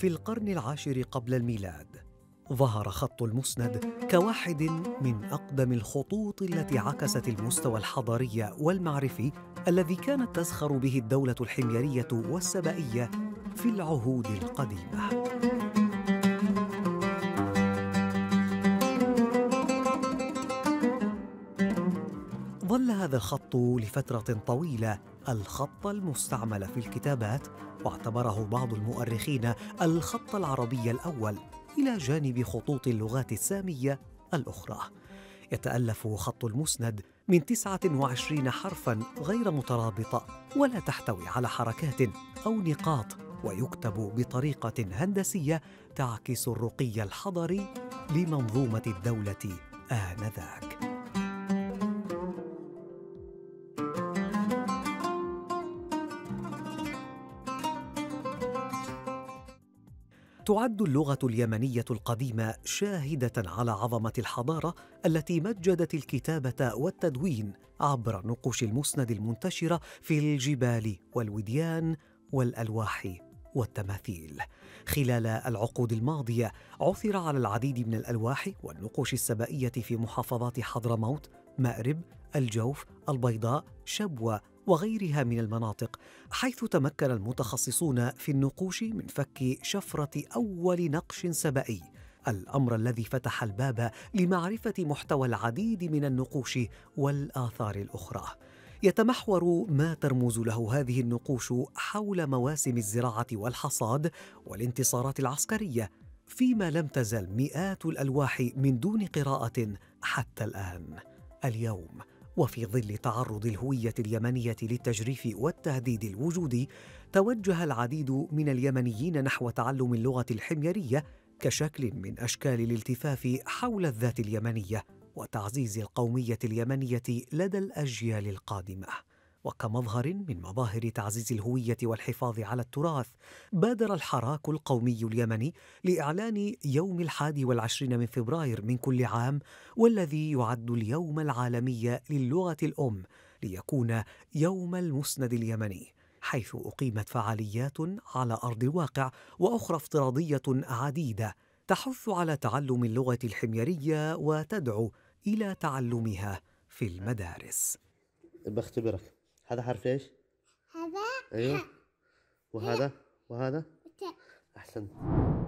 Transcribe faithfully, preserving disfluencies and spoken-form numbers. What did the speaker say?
في القرن العاشر قبل الميلاد ظهر خط المسند كواحد من أقدم الخطوط التي عكست المستوى الحضاري والمعرفي الذي كانت تزخر به الدولة الحميرية والسبئية في العهود القديمة. ظل هذا الخط لفترة طويلة الخط المستعمل في الكتابات، واعتبره بعض المؤرخين الخط العربي الأول إلى جانب خطوط اللغات السامية الأخرى. يتألف خط المسند من تسعة وعشرين حرفاً غير مترابطة ولا تحتوي على حركات أو نقاط، ويكتب بطريقة هندسية تعكس الرقي الحضري لمنظومة الدولة آنذاك. تعد اللغة اليمنية القديمة شاهدة على عظمة الحضارة التي مجدت الكتابة والتدوين عبر نقوش المسند المنتشرة في الجبال والوديان والألواح والتماثيل. خلال العقود الماضية عثر على العديد من الألواح والنقوش السبائية في محافظات حضرموت، مأرب، الجوف، البيضاء، شبوة وغيرها من المناطق، حيث تمكن المتخصصون في النقوش من فك شفرة أول نقش سبائي، الأمر الذي فتح الباب لمعرفة محتوى العديد من النقوش والآثار الأخرى. يتمحور ما ترمز له هذه النقوش حول مواسم الزراعة والحصاد والانتصارات العسكرية، فيما لم تزل مئات الألواح من دون قراءة حتى الآن. اليوم وفي ظل تعرض الهوية اليمنية للتجريف والتهديد الوجودي، توجه العديد من اليمنيين نحو تعلم اللغة الحميرية كشكل من أشكال الالتفاف حول الذات اليمنية وتعزيز القومية اليمنية لدى الأجيال القادمة. وكمظهر من مظاهر تعزيز الهوية والحفاظ على التراث، بادر الحراك القومي اليمني لإعلان يوم الحادي والعشرين من فبراير من كل عام، والذي يعد اليوم العالمي للغة الأم، ليكون يوم المسند اليمني، حيث أقيمت فعاليات على أرض الواقع وأخرى افتراضية عديدة تحث على تعلم اللغة الحميرية وتدعو إلى تعلمها في المدارس. بختبرك، هذا حرف ايش؟ هذا ايوه. وهذا وهذا؟ أحسنت.